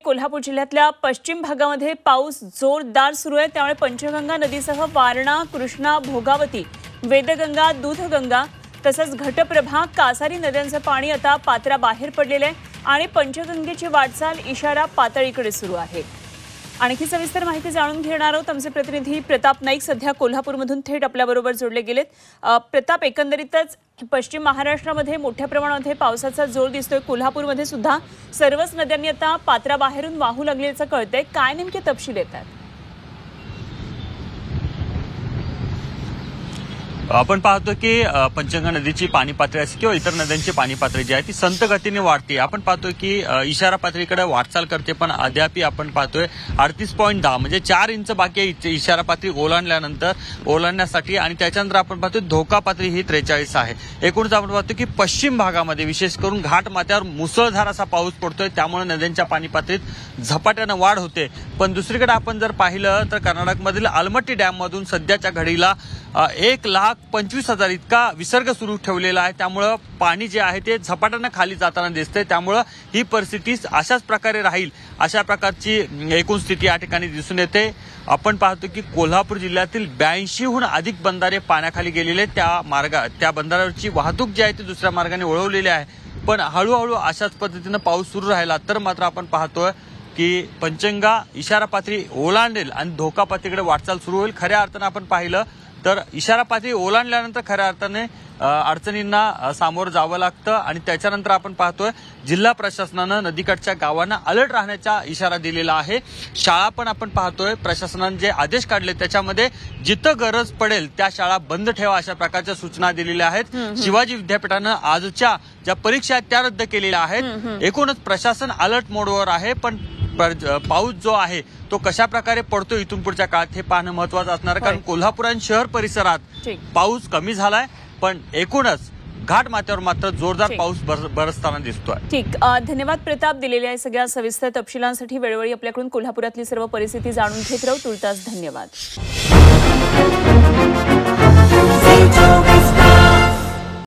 कोल्हापूर जिल्ह्यातल्या पश्चिम भागामध्ये पाऊस जोरदार सुरू आहे। त्यामुळे पंचगंगा नदीसह वारणा, कृष्णा, भोगावती, वेदगंगा, दूधगंगा तसंच घटप्रभा, कासारी नद्यांचं पाणी आता पात्राबाहेर पडलेलं आहे आणि पंचगंगेची वाटचाल इशारा पातळीकडे सुरू आहे। आणखी सविस्तर माहिती जाणून घेणार आहोत। आमचे प्रतिनिधी प्रताप नाईक सध्या कोल्हापूरमधून थेट आपल्याबरोबर जोडले गेलेत। प्रताप, एकंदरीतच पश्चिम महाराष्ट्रामध्ये मोठ्या प्रमाणामध्ये पावसाचा जोर दिसतोय। कोल्हापूरमध्ये सुद्धा सर्वच नद्यांनी आता पात्राबाहेरून वाहू लागल्याचं कळतंय। काय नेमके तपशील येतात? आपण पाहतो की पंचगंगा नदीची पाणी पातळी असेल किंवा इतर नद्यांची पाणी पातळी जी आहे ती संत गतीने वाढते। आपण पाहतोय की इशारा पातळीकडे वाटचाल करते, पण अद्याप आपण पाहतोय 38.10 म्हणजे 4 इंच बाकी आहे इशारा पातळी ओलांडण्यासाठी। आणि त्याच्यानंतर आपण पाहतोय धोका पातळी ही 43 आहे। एकूणच आपण पाहतो की पश्चिम भागामध्ये विशेष करून घाट माथ्यावर मुसळधार असा पाऊस पडतोय, त्यामुळे नद्यांच्या पाणी पातळीत झपाट्याने वाढ होते। पण दुसरीकडे आपण जर पाहिलं तर कर्नाटकमधील आलमट्टी डॅम मधून सध्याच्या घडीला 1,25,000 इतका विसर्ग सुरू ठेवलेला आहे। त्यामुळे पाणी जे आहे ते झपाट्याने खाली जाताना दिसते। त्यामुळे ही परिस्थिती अशाच प्रकारे राहील, अशा प्रकारची एकूण स्थिती या ठिकाणी दिसून येते। आपण पाहतो की कोल्हापूर जिल्ह्यातील 82हून अधिक बंधारे पाण्याखाली गेलेले, त्या बंधाऱ्यावरची वाहतूक जी आहे ती दुसऱ्या मार्गाने वळवलेली आहे। पण हळूहळू अशाच पद्धतीने पाऊस सुरू राहिला तर मात्र आपण पाहतोय की पंचगंगा इशारा पातळी ओलांडेल आणि धोका पातळीकडे वाटचाल सुरू होईल। खऱ्या अर्थाने आपण पाहिलं तर इशारा पातळी ओलांडल्यानंतर खऱ्या अर्थाने अडचणींना सामोरं जावं लागतं। आणि त्याच्यानंतर आपण पाहतोय जिल्हा प्रशासनानं नदीकाठच्या गावांना अलर्ट राहण्याचा इशारा दिलेला आहे। शाळा पण आपण पाहतोय प्रशासनाने जे आदेश काढले त्याच्यामध्ये जिथं गरज पडेल त्या शाळा बंद ठेवा अशा प्रकारच्या सूचना दिलेल्या आहेत। शिवाजी विद्यापीठानं आजच्या ज्या परीक्षा आहेत त्या रद्द केलेल्या आहेत। एकूणच प्रशासन अलर्ट मोडवर आहे, पण पाऊस जो आहे तो कशा प्रकारे पडतो इथून पुढच्या काळात हे पाहणं महत्त्वाचं असणार, कारण कोल्हापूर आणि शहर परिसरात पाऊस कमी झालाय, पण एकूणच घाट माथ्यावर मात्र जोरदार पाऊस बरसताना दिसतोय। ठीक, धन्यवाद प्रताप, दिलेल्या सगळ्या सविस्तर तपशिलांसाठी। वेळोवेळी आपल्याकडून कोल्हापुरातली सर्व परिस्थिती जाणून घेत राहू। तुर्तास धन्यवाद।